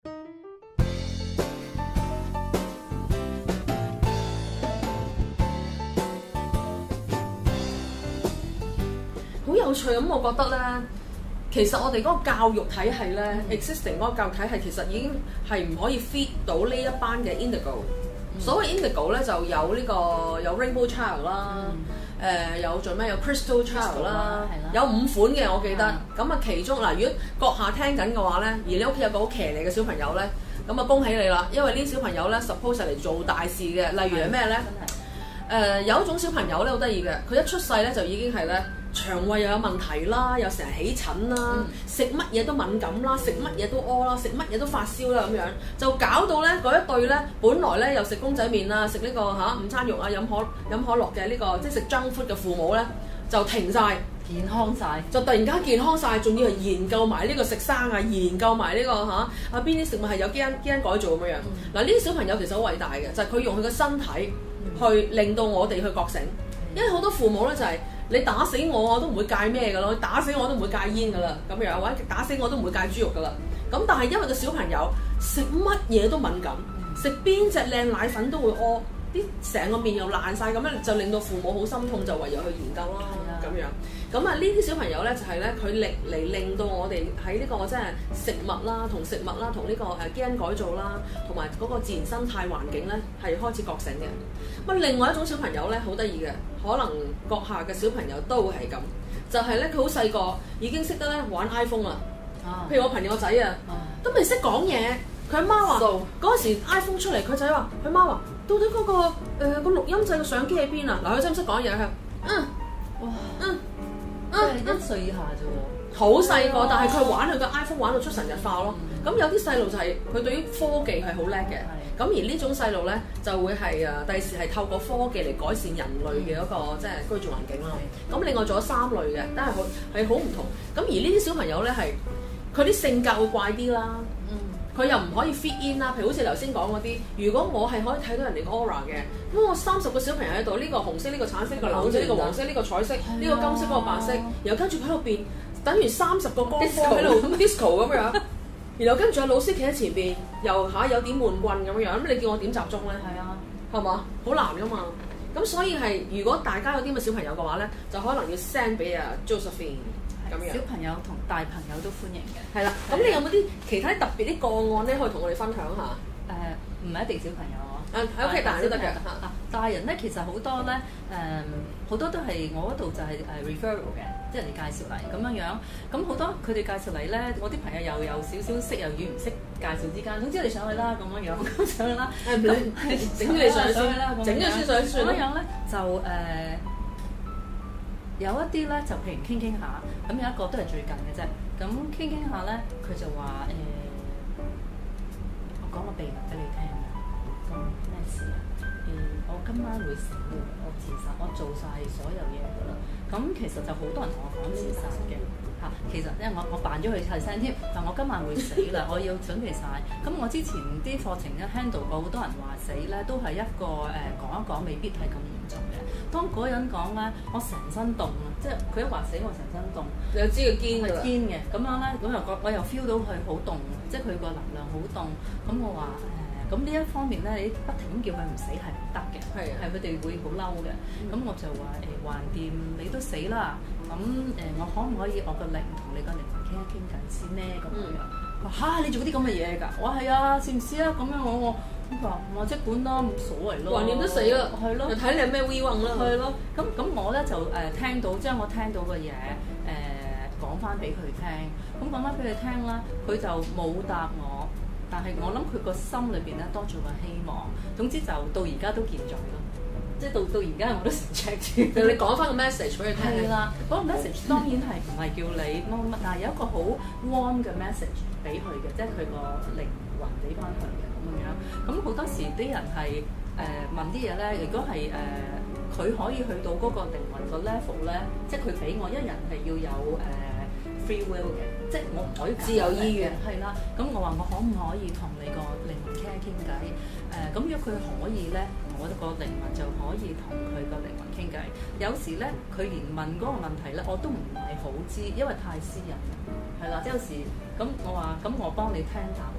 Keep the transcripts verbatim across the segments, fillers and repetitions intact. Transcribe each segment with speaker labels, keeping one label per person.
Speaker 1: 好有趣咁，我覺得咧，其實我哋嗰個教育體系咧、嗯、existing 嗰個教育體系其實已經係唔可以 feed 到呢一班嘅 indigo、嗯。所謂 indigo 咧就有呢、這個有 rainbow child 啦，誒、嗯呃、有做咩有 crystal child 啦，有五款嘅我記得。咁啊、嗯、其中嗱，如果閣下聽緊嘅話咧，而你屋企有個好騎呢嘅小朋友咧，咁啊恭喜你啦，因為呢啲小朋友咧 suppose 嚟做大事嘅，例如係咩咧？誒、呃、有一種小朋友咧好得意嘅，佢一出世咧就已經係咧。腸胃又有問題啦，又成日起疹啦，食乜嘢都敏感啦，食乜嘢都屙啦，食乜嘢都發燒啦咁樣，就搞到咧嗰一對咧，本來咧又食公仔麵啊，食呢、這個嚇、啊、午餐肉啊，飲可飲可樂嘅呢、這個即係食 junk food 嘅父母咧，就停晒，
Speaker 2: 健康晒，
Speaker 1: 就突然間健康晒，仲要係研究埋呢個食生啊，研究埋呢、這個嚇啊邊啲食物係有基因基因改造咁樣樣。嗱呢啲小朋友其實好偉大嘅，就係、是、佢用佢嘅身體去令到我哋去覺醒，因為好多父母咧就係、是。你打死我我都唔會戒咩㗎咯，打死我都唔會戒煙㗎啦，咁樣或者打死我都唔會戒豬肉㗎啦。咁但係因為個小朋友食乜嘢都敏感，食邊隻靚奶粉都會屙，啲成個面又爛晒咁樣，就令到父母好心痛，就唯有去研究啦咁樣。咁啊呢啲小朋友咧就係咧佢嚟嚟令到我哋喺呢個即係食物啦、同食物啦、同呢個誒基因改造啦，同埋嗰個自然生態環境咧係開始覺醒嘅。咁另外一種小朋友咧好得意嘅，可能閣下嘅小朋友都係咁，就係咧佢好細個已經識得咧玩 iPhone 啦。啊、譬如我朋友個仔啊，都未識講嘢，佢阿媽話嗰時 iPhone 出嚟，佢仔話佢媽話到底嗰、嗰個誒、呃嗰個錄音掣嘅相機喺邊啊？嗱，佢識唔識講嘢？佢嗯哇嗯。
Speaker 2: 即係一歲以下啫喎，
Speaker 1: 好細個，但係佢玩佢個 iPhone 玩到出神入化咯。咁、嗯、有啲細路就係、是、佢對於科技係好叻嘅，咁、嗯、而呢種細路咧就會係誒第時係透過科技嚟改善人類嘅一個、嗯、即係居住環境啦。咁、嗯、另外仲有三類嘅，都係好係好唔同。咁而呢啲小朋友咧係佢啲性格會怪啲啦。佢又唔可以 fit in 啦，譬如好似頭先講嗰啲，如果我係可以睇到人哋 aura 嘅，咁我三十個小朋友喺度，呢、這個紅色、呢、這個橙色、呢、這個藍色、呢、這個黃色、呢、這個彩色、呢、啊、個金色、嗰、這個白色，然後跟住佢喺度變，等於三十個光波喺度 disco 咁樣，然後跟住有老師企喺前邊，又嚇、啊、有點悶棍咁樣，咁你叫我點集中咧？係啊，係嘛？好難噶嘛，咁所以係如果大家有啲咁嘅小朋友嘅話咧，就可能要 send 俾啊 Josephine。
Speaker 2: 小朋友同大朋友都歡迎嘅。係
Speaker 1: 啦，咁你有冇啲其他特別啲個案咧，可以同我哋分享下？
Speaker 2: 誒、呃，唔係一定小朋友啊，
Speaker 1: 喺屋企大人都得嘅。
Speaker 2: 啊，大人咧其實好多咧，誒、呃，好多都係我嗰度就係誒 referral 嘅，即係人哋介紹嚟咁樣樣。咁好多佢哋介紹嚟咧，我啲朋友又有少少識又與唔識介紹之間，總之你上去啦咁樣樣，咁上去啦。咁
Speaker 1: 整咗你上去先啦，整咗先上去算。
Speaker 2: 咁樣樣咧就誒。呃有一啲咧就譬如傾傾下，咁有一個都係最近嘅啫。咁傾傾下咧，佢就話誒、呃，我講個秘密俾你聽啊。咁咩事啊？誒、呃，我今晚會死嘅，我自殺，我做晒所有嘢㗎啦。咁其實就好多人同我講自殺嘅嚇。其實因為我我扮咗佢細聲添，但我今晚會死啦，我要準備晒。咁我之前啲課程咧 handle 過好多人話死咧，都係一個誒、呃、講一講，未必係咁嚴重嘅。當嗰個人講咧，我成身凍啊！即係佢一話死，我成身凍。
Speaker 1: 你又知佢堅㗎啦？堅
Speaker 2: 嘅，咁樣咧，咁又覺我又 feel 到佢好凍，即係佢個能量好凍。咁我話誒，咁、呃、呢一方面咧，你不停咁叫佢唔死係唔得嘅，係係佢哋會好嬲嘅。咁、嗯、我就話誒，橫、呃、掂你都死啦，咁誒、呃，我可唔可以我個靈同你個靈魂傾一傾偈先咧？咁樣話嚇、嗯，你做啲咁嘅嘢㗎？我係啊，試唔試啊？咁樣我我。咁話我即管啦，冇所謂咯。橫掂都死啦，係咯。就睇你有咩 we want 啦。係咯。咁咁我咧就誒、呃、聽到將我聽到嘅嘢誒講翻俾佢聽。咁講翻俾佢聽啦，佢就冇答我，但係我諗佢個心裏邊咧多咗個希望。總之就到而家都健在咯。即係到到而家我都成 check 住。你講翻個 message 俾佢聽。係啦，嗰、那個 message 當然係唔係叫你乜乜，但係有一個好 warm 嘅 message 俾佢嘅，即係佢個靈魂俾翻佢嘅。咁樣，咁好多時啲人係誒、呃、問啲嘢咧，如果係誒佢可以去到嗰個靈魂個 level 咧，即係佢俾我一人係要有誒、呃、free will 嘅，即係我唔可以自由意願。係啦，咁我話我可唔可以同你個靈魂傾一傾偈？誒、呃，咁如果佢可以咧，我個靈魂就可以同佢個靈魂傾偈。有時咧，佢連問嗰個問題咧，我都唔係好知，因為太私人。係啦，即有時咁我話咁我幫你聽答案。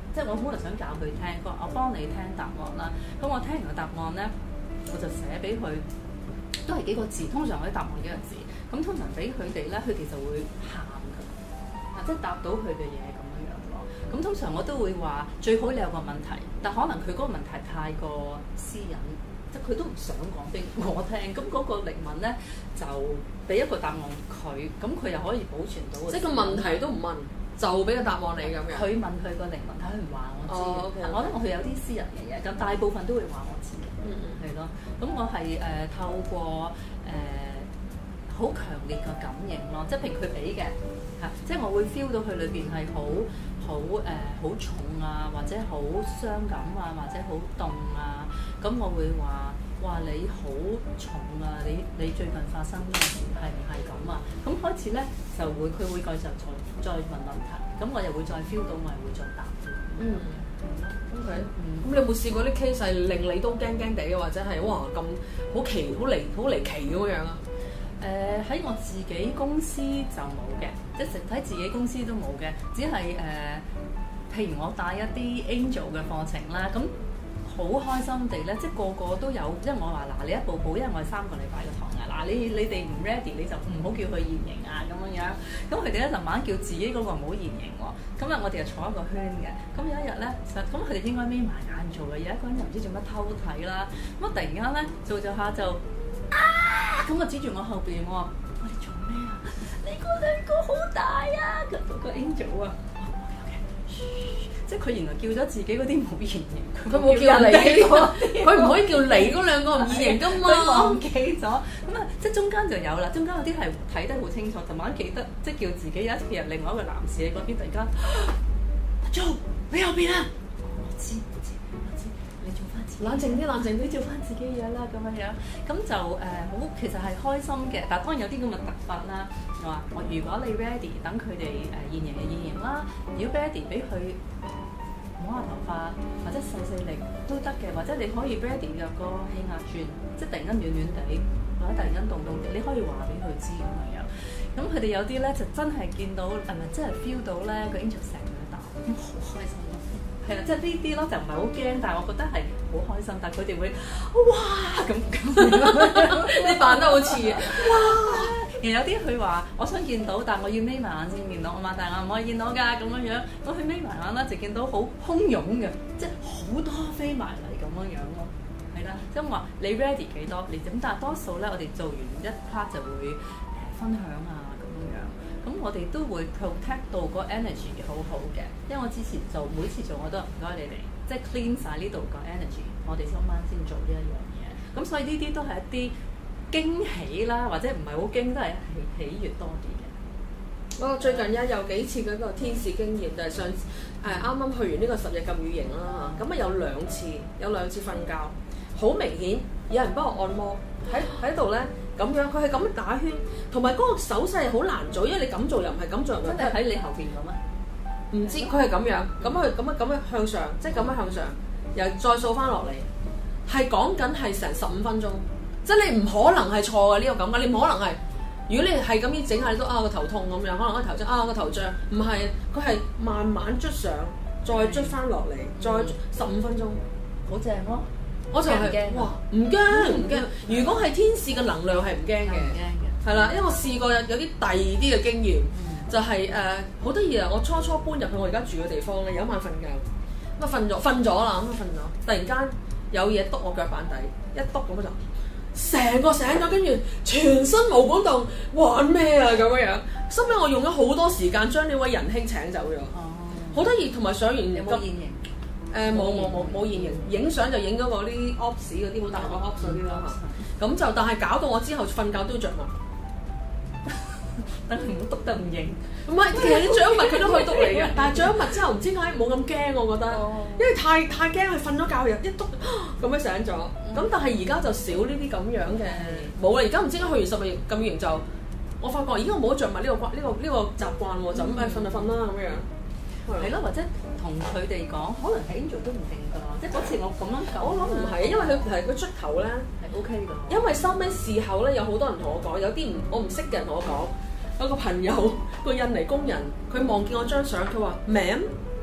Speaker 2: 即係我本來想教佢聽，佢話我幫你聽答案啦。咁我聽完個答案咧，我就寫俾佢，都係幾個字，通常嗰啲答案幾個字。咁通常俾佢哋咧，佢哋就會喊㗎，啊，即係答到佢嘅嘢咁樣樣咯。咁通常我都會話最好你有個問題，但可能佢嗰個問題太過私隱，即係佢都唔想講俾我聽。咁嗰個靈魂咧就俾一個答案佢，咁佢又可以保存到。
Speaker 1: 即係個問題都唔問，就俾個答案你咁樣。
Speaker 2: 佢問佢個靈魂，睇佢唔話我知。
Speaker 1: 哦 okay, okay.
Speaker 2: 我覺得我佢有啲私人嘅嘢，咁大部分都會話我知嘅。
Speaker 1: 嗯嗯。
Speaker 2: 係咯，咁我係誒、呃、透過誒好、呃、強烈嘅感應咯，即係譬如佢俾嘅嚇，即係我會 feel 到佢裏邊係好好誒好重啊，或者好傷感啊，或者好凍啊，咁我會話哇你好重啊，你你最近發生咩事係唔係咁啊？咁開始咧就會佢會繼續再再問問題，咁我又會再 feel 到，我係會再答。
Speaker 1: 嗯。O K，咁你有冇試過啲 case 係令你都驚驚地嘅，或者係哇咁好奇、好離、好離奇咁樣啊？
Speaker 2: 誒喺、呃、我自己公司就冇嘅，即係喺自己公司都冇嘅，只係誒、呃，譬如我帶一啲 angel 嘅課程啦，咁好開心地咧，即係個個都有，因為我話嗱，你一步步，因為我係三個禮拜嘅堂啊，嗱你你哋唔 ready 你就唔好叫佢現形啊咁樣樣，咁佢哋咧就猛叫自己嗰個唔好現形喎，咁啊我哋就坐一個圈嘅，咁有一日咧，實咁佢哋應該眯埋眼做嘅，有一個人又唔知做乜偷睇啦，咁啊突然間咧做做下就啊，咁啊指住我後邊喎，我哋做咩啊？你嗰兩個好大啊！嗰、嗰個 angel 啊！即係佢原來叫咗自己嗰啲冇現形，
Speaker 1: 佢冇叫你嗰啲，佢唔可以叫你嗰兩個唔現形噶嘛。
Speaker 2: 佢忘記咗，咁啊，即係中間就有啦。中間有啲係睇得好清楚，就晚記得，即係叫自己有一次有另外一個男士喺嗰邊，突然間阿 Jo 你後邊啊！我知我知我知，你做翻自己，
Speaker 1: 冷靜啲，冷靜啲，
Speaker 2: 你做翻自己嘢啦，咁樣樣，咁就誒好、呃，其實係開心嘅。但係當然有啲咁嘅突發啦。我話我如果你 ready，等佢哋誒現形嘅現形啦。如果 ready 俾佢摸下頭髮或者細細力都得嘅，或者你可以 ready 入個氣壓轉，即係突然間暖暖地，或者突然間凍凍地，你可以話俾佢知咁樣樣。咁佢哋有啲咧就真係見到係咪真係 feel 到咧個 angel 成佢打，咁好開心咯。係啦，即係呢啲咯就唔係好驚，但係我覺得係好開心。但係佢哋會哇咁咁，
Speaker 1: 你扮得好似
Speaker 2: 哇！然後有啲佢話我想見到，但係我要眯埋眼先見到，我擘大眼唔可以見到㗎咁樣樣。咁佢眯埋眼啦，就見到好洶湧嘅，即係好多飛埋嚟咁樣樣咯。係啦，即係話你 ready 幾多？你咁但係多數咧，我哋做完一 part 就會誒分享啊咁樣樣。咁我哋都會 protect 到個 energy 好好嘅，因為我之前做每次做我都唔該你哋，即係 clean 曬呢度個 energy，我哋今晚先做呢一樣嘢。咁所以呢啲都係一啲驚喜啦，或者唔係好驚，都係喜喜悅多啲嘅。
Speaker 1: 我最近有有幾次嗰個天使經驗，就係、是、上誒啱啱去完呢個十日禁語營啦，咁啊有兩次，有兩次瞓覺，好明顯有人幫我按摩喺喺度咧。咁樣，佢係咁樣打圈，同埋嗰個手勢係好難做，因為你咁做又唔係咁做，
Speaker 2: 真係喺你後邊咁啊？
Speaker 1: 唔知佢係咁樣，咁佢咁樣咁樣向上，即係咁樣向上，又再掃翻落嚟，係講緊係成十五分鐘，即係你唔可能係錯嘅呢個感覺，你唔可能係，如果你係咁樣整下，你都啊個頭痛咁樣，可能個頭脹啊個頭脹，唔係，佢係慢慢捽上，再捽翻落嚟，再十五分鐘，
Speaker 2: 好正咯！
Speaker 1: 我就係、是、哇，唔驚唔驚。如果係天使嘅能量係唔驚嘅，
Speaker 2: 唔驚嘅，
Speaker 1: 係啦，因為我試過有有啲第二啲嘅經驗，嗯、就係誒好得意啊！我初初搬入去我而家住嘅地方咧，有一晚瞓覺，咁啊瞓咗瞓咗啦，咁啊瞓咗，突然間有嘢篤我腳板底，一篤咁就成個醒咗，跟住全身毛管戙，玩咩啊咁樣樣。收尾我用咗好多時間將呢位仁兄請走咗，好得意，同埋上完
Speaker 2: 有冇現形？
Speaker 1: 誒冇冇冇冇現形，影相就影咗嗰啲 ops 嗰啲好大個 ops 嗰啲啦嚇，咁就但係搞到我之後瞓覺都着襪，
Speaker 2: 等佢唔好篤得唔型。
Speaker 1: 唔係，其實啲著襪佢都可以篤你嘅，但係着咗襪之後唔知點解冇咁驚，我覺得，因為太太驚佢瞓咗覺又一篤咁樣醒咗，咁但係而家就少呢啲咁樣嘅冇啦，而家唔知點解去完十日禁語營就，我發覺而家我冇着襪呢個慣呢個呢個習慣喎，就咁誒瞓就瞓啦咁樣。
Speaker 2: 係咯，或者同佢哋講，可能係 angel 都唔定㗎，即係嗰次我咁樣講，
Speaker 1: 我諗唔係，因為佢係佢出頭咧
Speaker 2: 係 OK 㗎。
Speaker 1: 因為收尾事後咧，有好多人同我講，有啲唔我唔識嘅人同我講，有個朋友個印尼工人，佢望見我張相，佢話 Ma'am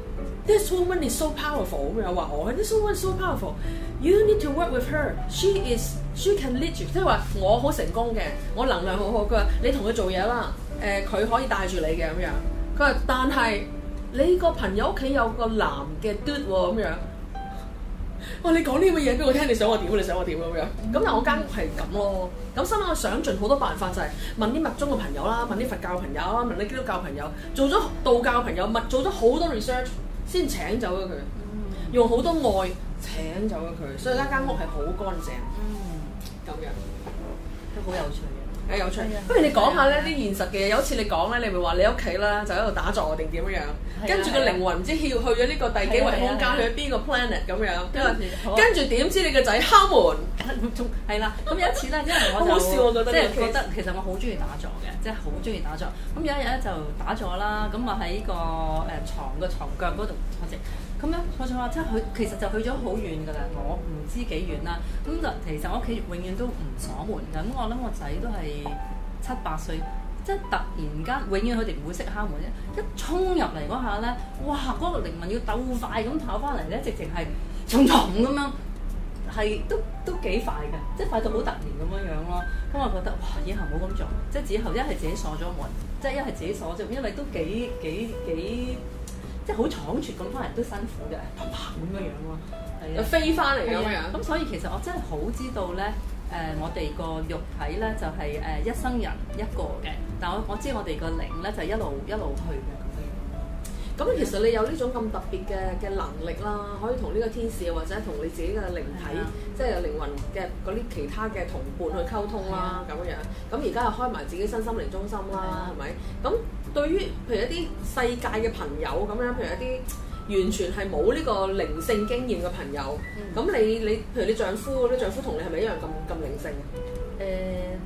Speaker 1: This woman is so powerful 咁樣話我 ，This woman is so powerful. You need to work with her. She is she can lead you. 即係話我好成功嘅，我能量好好。佢話你同佢做嘢啦，誒、呃、佢可以帶住你嘅咁樣。佢話但係你個朋友屋企有個男嘅 dude 喎咁樣。哇！你講呢咁嘅嘢俾我聽，你想我點？你想我點咁樣？咁但係我間屋係咁咯。咁所以我想盡好多辦法，就係問啲密宗嘅朋友啦，問啲佛教朋友啦，問啲基督教朋友，做咗道教朋友，密做咗好多 research 先請走咗佢，用好多愛請走咗佢，所以間間屋係好乾淨。嗯，咁樣
Speaker 2: 都好有趣嘅。
Speaker 1: 誒有趣，不如你講下咧啲現實嘅嘢。有一次你講咧，你咪話你屋企啦，就喺度打坐定點樣樣，跟住個靈魂唔知去去咗呢個第幾維空間，去咗邊個 planet 咁樣，跟住點知你個仔敲門，
Speaker 2: 係啦。咁有一次咧，因為我就
Speaker 1: 好笑，我覺得
Speaker 2: 即係覺得其實我好中意打坐嘅，即係好中意打坐。咁有一日咧就打坐啦，咁啊喺個誒牀個床腳嗰度坐直。咁樣我就話，即係佢其實就去咗好遠㗎啦，我唔知幾遠啦。咁就其實我屋企永遠都唔鎖門㗎。咁我諗我仔都係七八歲，即係突然間，永遠佢哋唔會識敲門啫。一衝入嚟嗰下咧，哇！嗰、那個靈魂要鬥快咁跑翻嚟咧，直情係重重咁樣，係都都幾快嘅，即係快到好突然咁樣樣咯。咁我覺得哇，以後冇咁做，即係之後一係自己鎖咗門，即係一係自己鎖咗，因為都幾幾幾。即係好倉促咁翻嚟都辛苦嘅，啪啪咁樣樣喎，係啊，
Speaker 1: 飛翻嚟咁樣。
Speaker 2: 咁所以其實我真係好知道咧，誒、呃、我哋個肉體咧就係、是、誒、呃、一生人一個嘅，但我我知我哋個靈咧就一路一路去嘅咁樣。
Speaker 1: 咁其實你有呢種咁特別嘅嘅能力啦，可以同呢個天使或者同你自己嘅靈體，即係靈魂嘅嗰啲其他嘅同伴去溝通啦，咁樣。咁而家又開埋自己身心靈中心啦，係咪？咁對於譬如一啲世界嘅朋友咁樣，譬如一啲完全係冇呢個靈性經驗嘅朋友，咁、嗯、你你譬如你丈夫，你丈夫同你係咪一樣咁咁靈性？誒、呃，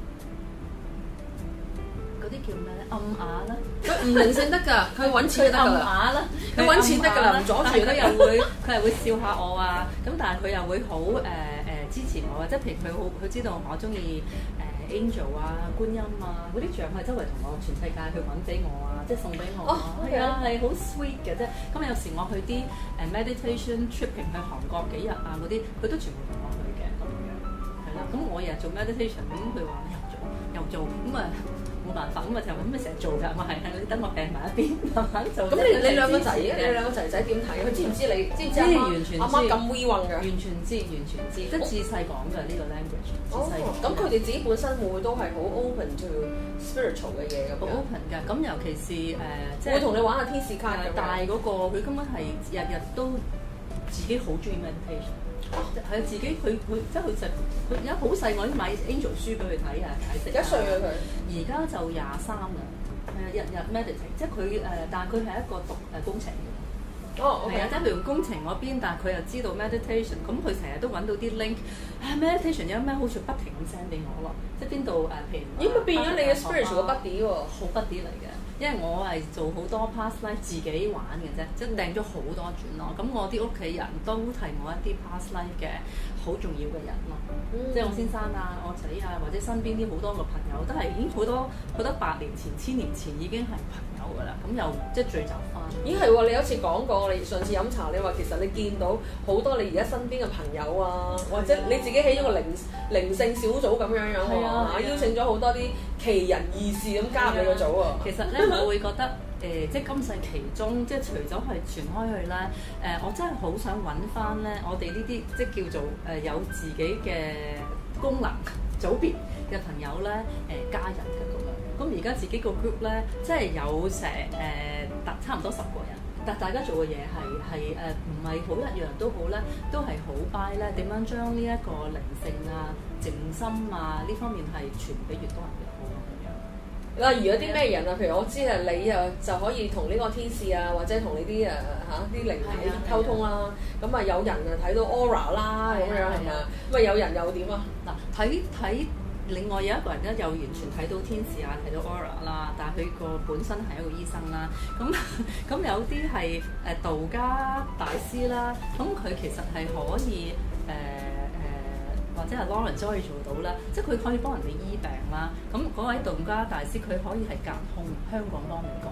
Speaker 2: 嗰啲叫咩咧？暗啞啦，
Speaker 1: 佢唔靈性得㗎，佢揾錢就得㗎啦。
Speaker 2: 暗啞啦，
Speaker 1: 佢揾錢得㗎啦，唔阻住
Speaker 2: 佢又會佢係會笑下我啊，咁但係佢又會好誒誒支持我啊，即係譬如佢好佢知道我中意誒。Angel 啊、觀音啊，嗰啲像係周圍同我全世界去揾俾我啊，即係送俾我啊，係啊，係好 sweet 嘅啫。咁有時我去啲誒 meditation tripping 去韓國幾日啊嗰啲，佢都全部同我去嘅咁樣，係啦。咁我日日做 meditation，咁佢話又做又做，咁啊冇辦法，咁啊就咁咪成日做㗎，咪係你等我病埋一邊慢慢做。咁你
Speaker 1: 你兩個仔啊？你兩個仔仔點睇？佢知唔知你？知唔知阿媽？
Speaker 2: 完全
Speaker 1: 阿媽咁 we 運㗎？
Speaker 2: 完全知，完全知，即係自細講㗎呢個 language。
Speaker 1: 哦，咁佢哋自己本身會唔會都係好 open to spiritual 嘅嘢咁樣？
Speaker 2: 好 open 㗎，咁尤其是誒，即係
Speaker 1: 會同你玩下天使卡咁。
Speaker 2: 大嗰個佢根本係日日都自己好中意 meditation。係啊，自己佢佢即係佢就佢而家好細，我已經買 Angel 書俾佢睇啊，解釋。
Speaker 1: 幾歲啊佢？
Speaker 2: 而家就廿三啦，係啊，日日 meditate，即係佢誒，但係佢係一個讀誒工程嘅。
Speaker 1: 哦，係
Speaker 2: 啊，即係譬如工程嗰邊，但係佢又知道 meditation，咁佢成日都揾到啲 link，啊 meditation 有咩好處，不停咁 send 俾我咯，即係邊度誒，譬如
Speaker 1: 咦咪變咗你嘅 spiritual 個 buddy 喎，
Speaker 2: 好 buddy 嚟嘅，因為我係做好多 past life 自己玩嘅啫，即係訂咗好多轉咯，咁我啲屋企人都係我一啲 past life 嘅好重要嘅人咯，嗯、即係我先生啊、我仔啊，或者身邊啲好多個朋友都係已經好多好多百年前、千年前已經係朋友㗎啦，咁又即係聚集翻。
Speaker 1: 咦係喎，你有次講過，你上次飲茶，你話其實你見到好多你而家身邊嘅朋友啊，或者你自己起咗個靈靈性小組咁樣樣喎，啊、邀請咗好多啲奇人異事咁加入你個組喎。
Speaker 2: 其實咧，我會覺得誒、呃，即係今世其中，即係除咗係傳開去咧，誒、呃，我真係好想揾翻咧，我哋呢啲即係叫做誒、呃、有自己嘅功能組別嘅朋友咧，誒、呃、加入嘅咁樣。咁而家自己個 group 咧，即係有成誒達差唔多十個人，但大家做嘅嘢係係誒唔係好一樣都好咧，都係好 buy 咧，點樣將呢一個靈性啊、靜心啊呢方面係傳俾越多人越好咁樣。
Speaker 1: 例如有啲咩人啊？譬如我知啊，你啊就可以同呢個天使啊，或者同呢啲誒嚇啲靈體溝通啦。咁啊有人啊睇到 aura 啦咁樣係咪啊？咁啊有人又點啊？
Speaker 2: 嗱睇睇。另外有一個人咧，又完全睇到天使啊，睇到 aura 啦，但係佢個本身係一個醫生啦。咁咁有啲係誒道家大師啦，咁佢其實係可以誒誒、呃呃、或者係 Lawrence 可以做到啦，即係佢可以幫人哋醫病啦。咁嗰位道家大師佢可以係隔空香港幫你講，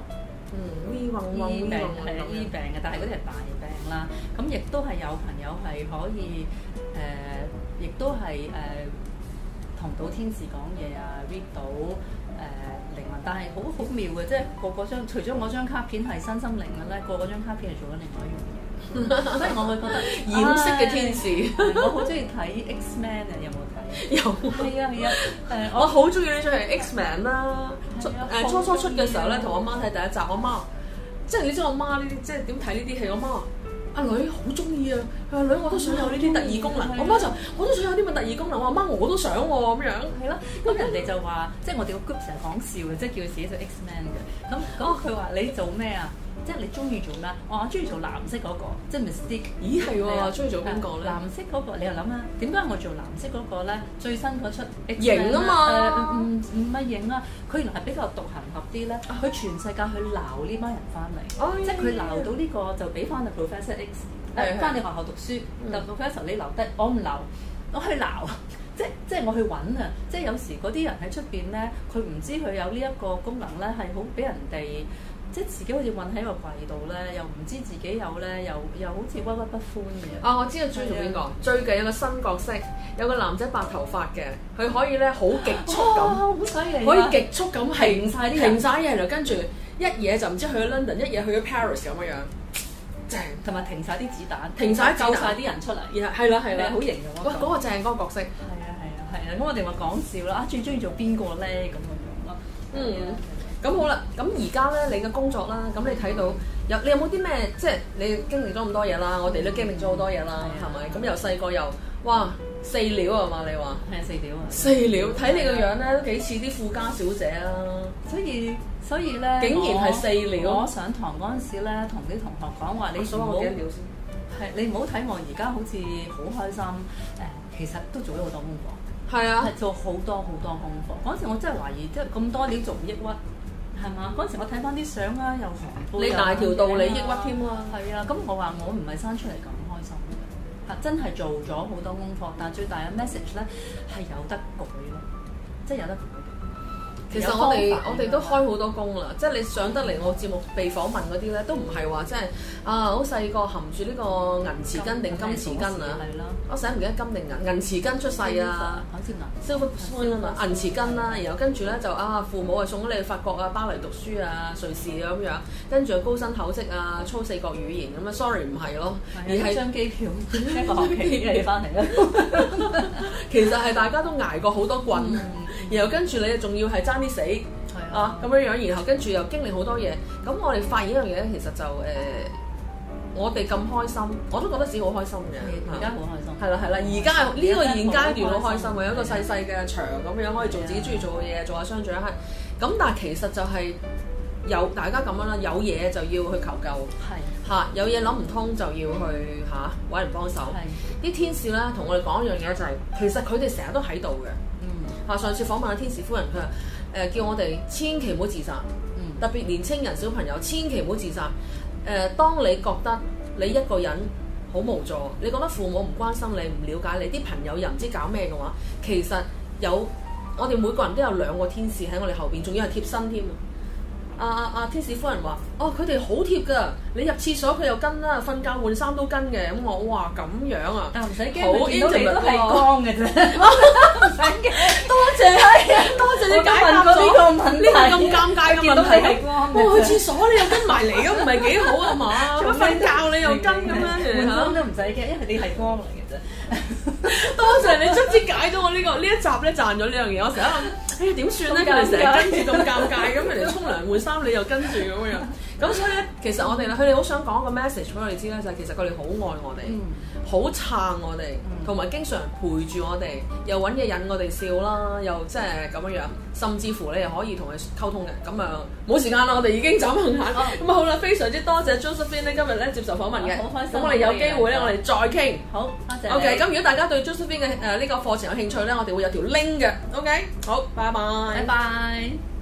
Speaker 1: 嗯，V 運運
Speaker 2: 醫
Speaker 1: V
Speaker 2: 病
Speaker 1: 運
Speaker 2: 係啊醫病嘅，但係嗰啲係大病啦。咁亦都係有朋友係可以誒，亦、呃、都係誒同到天使講嘢啊 ，read 到誒、呃、靈魂，但係好好妙嘅，即係個個張除咗我張卡片係身心靈嘅咧，個個張卡片係做緊另外一樣嘢。所以我會覺得
Speaker 1: 染色嘅天使，
Speaker 2: 我好中意睇 X-Men 啊！有冇睇？
Speaker 1: 有。
Speaker 2: 係啊係啊，誒
Speaker 1: 我好中意呢出係 X-Men 啦。誒初初出嘅時候咧，同我媽睇第一集，我媽即係你知我媽呢啲即係點睇呢啲戲，我媽話：阿女好中意啊！佢話女我都想有呢啲特異功能。我媽就我都想有啲咁嘅特異功能。我話媽我都想喎咁樣。
Speaker 2: 係咯，咁人哋就話，即係我哋個 group 成日講笑嘅，即係叫自己做 X-Men 嘅。咁咁佢話你做咩啊？即係你中意做咩？我話我中意做藍色嗰個，即係 Mystique。
Speaker 1: 咦係喎，中意做邊個咧？
Speaker 2: 藍色嗰個你又諗下，點解我做藍色嗰個咧？最新嗰出
Speaker 1: 型啊嘛，
Speaker 2: 誒唔唔係型啊，佢原來係比較獨行俠啲咧。佢全世界去鬧呢班人翻嚟，即係佢鬧到呢個就俾翻個 Professor X 誒翻你學校讀書，但 Professor 你留低，我唔留，我去鬧。即即係我去揾啊！即係有時嗰啲人喺出邊咧，佢唔知佢有呢一個功能咧，係好俾人哋。即係自己好似韞喺個櫃度咧，又唔知自己有咧，又又好似鬱鬱不歡嘅。
Speaker 1: 啊！我知道中意做邊個？最近有個新角色，有個男仔白頭髮嘅，佢可以咧好極速咁，
Speaker 2: 好犀利！
Speaker 1: 可以極速咁
Speaker 2: 停晒啲
Speaker 1: 停晒嘢，然後跟住一嘢就唔知去咗 London，一嘢去咗 Paris 咁樣樣，正
Speaker 2: 同埋停晒啲子彈，
Speaker 1: 停晒
Speaker 2: 救晒啲人出嚟。
Speaker 1: 然後係啦係啦，
Speaker 2: 好型嘅
Speaker 1: 哇！嗰個正嗰個角色。係
Speaker 2: 啊係啊係啊！咁我哋話講笑啦，啊最中意做邊個咧咁樣樣咯。
Speaker 1: 嗯。咁好啦，咁而家咧你嘅工作啦，咁你睇到有你有冇啲咩？即係你經歷咗咁多嘢啦，我哋都經歷咗好多嘢啦，係咪？咁由細個又哇四料啊嘛，你話
Speaker 2: 係四料啊！
Speaker 1: 四料，睇你個樣咧都幾似啲富家小姐啊！
Speaker 2: 所以所以咧，
Speaker 1: 竟然係四料。
Speaker 2: 我上堂嗰陣時咧，同啲同學講話，你唔好幾多料先？係你唔好睇我而家好似好開心，誒，其實都做咗好多功課。
Speaker 1: 係啊，
Speaker 2: 係做好多好多功課。嗰陣時我真係懷疑，即係咁多料仲唔抑鬱？係嘛？嗰陣時我睇翻啲相啦，又紅杯，
Speaker 1: 你大條道理抑鬱添啦。
Speaker 2: 係啊，咁我話我唔係生出嚟咁開心嘅，係真係做咗好多功課，但係最大嘅 message 咧係有得改咯，即係有得改。
Speaker 1: 其實我哋我哋都開好多工啦，即係你上得嚟我節目被訪問嗰啲咧，都唔係話即係啊好細個含住呢個銀匙羹定金匙羹啊，我成日唔記得金定銀銀匙羹出世啊，
Speaker 2: 好似銀
Speaker 1: silver spoon 啊嘛，銀匙羹啦，然後跟住咧就啊父母啊送咗你去法國啊巴黎讀書啊瑞士啊咁樣，跟住高薪厚職啊操四國語言咁啊 sorry 唔係咯，
Speaker 2: 而係張機票一個學期你翻嚟啦，
Speaker 1: 其實係大家都捱過好多棍。然後跟住你仲要係爭啲死啊咁樣樣，然後跟住又經歷好多嘢。咁我哋發現一樣嘢咧，其實就誒、呃，我哋咁開心，我都覺得自己好開心嘅。
Speaker 2: 而家好開心。係
Speaker 1: 啦係啦，而家呢個現階段好開心，有一個細細嘅場咁樣可以做自己中意做嘅嘢，做下商場一刻。咁但係其實就係有大家咁樣啦，有嘢就要去求救。係嚇、啊，有嘢諗唔通就要去嚇揾、啊、人幫手。係啲天使咧同我哋講一樣嘢就係、是，其實佢哋成日都喺度嘅。啊！上次訪問阿天使夫人，佢話誒叫我哋千祈唔好自殺，嗯、特別年青人小朋友千祈唔好自殺。誒、呃，當你覺得你一個人好無助，你覺得父母唔關心你、唔了解你，啲朋友又唔知搞咩嘅話，其實有我哋每個人都有兩個天使喺我哋後邊，仲要係貼身添。阿阿阿天使夫人話：哦，佢哋好貼㗎，你入廁所佢又跟啦，瞓覺換衫都跟嘅。咁我哇咁樣啊，
Speaker 2: 但唔使驚，好 intimate 都係光嘅啫，唔使驚。
Speaker 1: 多謝啊，多謝你解答咗呢個問題，呢個咁尷尬嘅問題。哇，去廁所你又跟埋嚟，咁唔係幾好啊嘛？咁瞓覺你又跟咁樣，
Speaker 2: 換衫都唔使驚，因為你係光嚟嘅啫。
Speaker 1: 多謝你卒之解咗我呢個呢一集咧，賺咗呢樣嘢。我成日諗，哎呀點算咧？佢哋成日跟住咁尷尬，咁人哋沖涼換衫你又跟住咁樣。咁所以咧，其實我哋咧，佢哋好想講個 message 俾我哋知咧，就係其實佢哋好愛我哋，好撐我哋，同埋經常陪住我哋，又揾嘢引我哋笑啦，又即係咁樣樣，甚至乎你又可以同佢溝通嘅。咁啊冇時間啦，我哋已經走行下。咁啊好啦，非常之多謝 Josephine 咧今日咧接受訪問嘅，
Speaker 2: 好開心。
Speaker 1: 咁我哋有機會咧，我哋再傾。
Speaker 2: 好，多謝。
Speaker 1: OK，咁如果大家對 Josephine 嘅誒呢個課程有興趣咧，我哋會有條 link 嘅。OK，好，拜拜。
Speaker 2: 拜拜。